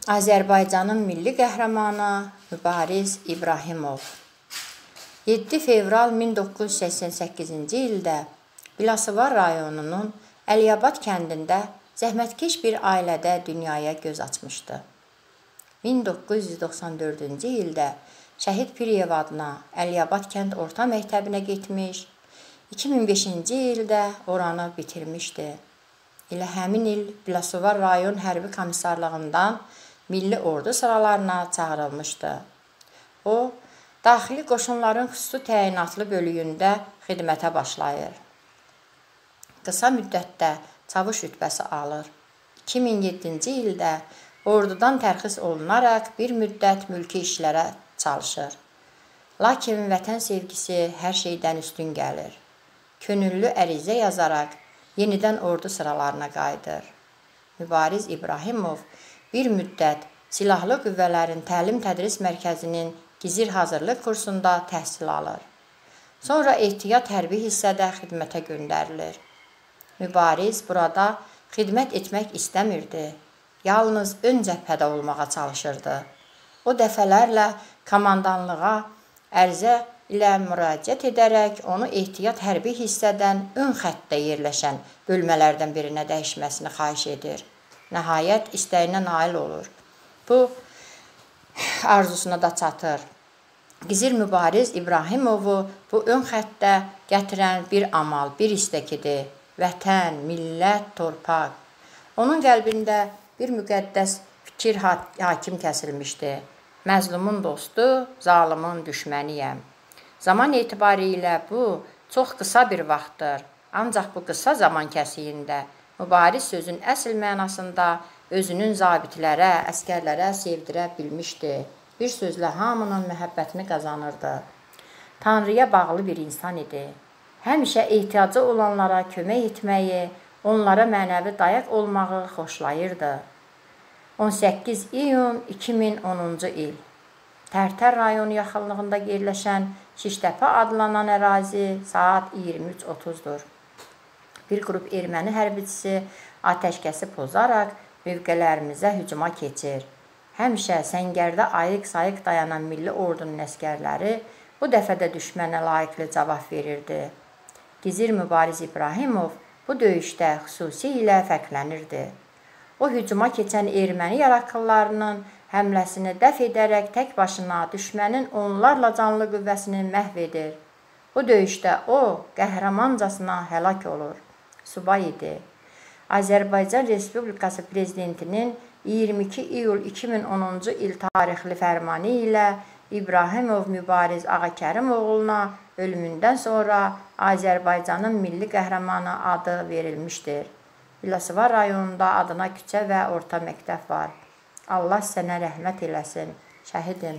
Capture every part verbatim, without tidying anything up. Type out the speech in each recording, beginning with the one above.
Azərbaycanın milli qəhrəmanı Mübariz İbrahimov yeddi fevral min doqquz yüz səksən səkkizinci ildə Biləsuvar rayonunun Əliyabad kəndində zəhmətkeş bir ailədə dünyaya göz açmışdı. min doqquz yüz doxsan dördüncü ildə Şəhid Piriyev adına Əliyabad kənd orta məktəbinə getmiş, iki min beşinci ildə oranı bitirmişdi. Elə həmin il Biləsuvar rayon hərbi komissarlığından milli ordu sıralarına çağırılmışdı. O, daxili qoşunların xüsusi təyinatlı bölüyündə xidmətə başlayır. Qısa müddətdə çavuş rütbəsi alır. iki min yeddinci ildə ordudan tərxis olunaraq bir müddət mülki işlərə çalışır. Lakin vətən sevgisi hər şeydən üstün gəlir. Könüllü ərizə yazaraq yenidən ordu sıralarına qayıdır. Mübariz İbrahimov bir müddət Silahlı Qüvvələrin Təlim-Tədris Mərkəzinin gizir hazırlıq kursunda təhsil alır. Sonra ehtiyat hərbi hissədə xidmətə göndərilir. Mübariz burada xidmət etmək istəmirdi. Yalnız ön cəbhədə olmağa çalışırdı. O dəfələrlə komandanlığa ərizə ilə müraciət edərək onu ehtiyat hərbi hissədən ön xəttdə yerləşən bölmələrdən birinə dəyişməsini xahiş edir. Nəhayət istəyinə nail olur. Bu arzusuna da çatır. Gizir Mübariz İbrahimovu bu ön xəttdə gətirən bir amal, bir istəkidir. Vətən, millət, torpaq. Onun qəlbində bir müqəddəs fikir hakim kəsilmişdi. Məzlumun dostu, zalimin düşməniyəm. Zaman etibarilə bu çox qısa bir vaxtdır. Ancaq bu qısa zaman kəsiyində Mübariz sözün əsl mənasında özünün zabitlərə, əskərlərə sevdirə bilmişdi. Bir sözlə hamının məhəbbətini qazanırdı. Tanrıya bağlı bir insan idi. Həmişə ehtiyacı olanlara kömək etməyi, onlara mənəvi dayaq olmağı xoşlayırdı. on səkkiz iyun iki min onuncu il Tərtər rayonu yaxınlığında yerləşən Şiştəpə adlanan ərazi saat iyirmi üç otuzdur. Bir qrup erməni hərbçisi atəşkəsi pozaraq mövqələrimizə hücuma keçir. Həmişə səngərdə ayıq-sayıq dayanan milli ordunun əskərləri bu dəfə də düşmənə layiqli cavab verirdi. Gizir Mübariz İbrahimov bu döyüşdə xüsusilə fərqlənirdi. O hücuma keçən erməni yaraqlılarının həmləsini dəf edərək tək başına düşmənin onlarla canlı qüvvəsini məhv edir. Bu döyüşdə o qəhrəmancasına həlak olur. Subay idi. Azərbaycan Respublikası Prezidentinin iyirmi iki iyul iki min onuncu il tarixli fərmanı ilə İbrahimov Mübariz Ağakərimoğluna ölümündən sonra Azərbaycanın milli qəhrəmanı adı verilmişdir. Biləsuvar rayonunda adına küçə və orta məktəb var. Allah sənə rəhmət eləsin, şəhidim.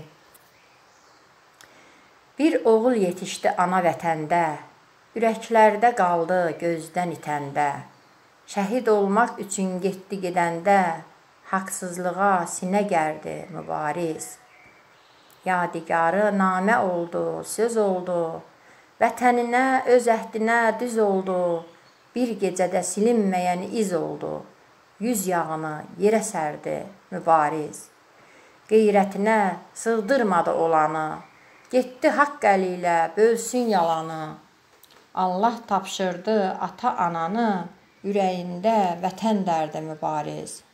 Bir oğul yetişdi ana vətəndə, ürəklərdə qaldı gözdən itəndə. Şəhid olmaq üçün getdi gedəndə, haqsızlığa sinə gərdi Mübariz. Yadigarı namə oldu, söz oldu, vətəninə, öz əhdinə düz oldu, bir gecədə silinməyən iz oldu. Yüz yağını yerə sərdi Mübariz. Qeyrətinə sığdırmadı olanı, getdi haqq əli ilə bölsün yalanı. Allah tapşırdı ata-ananı, ürəyində vətən dərdi Mübariz.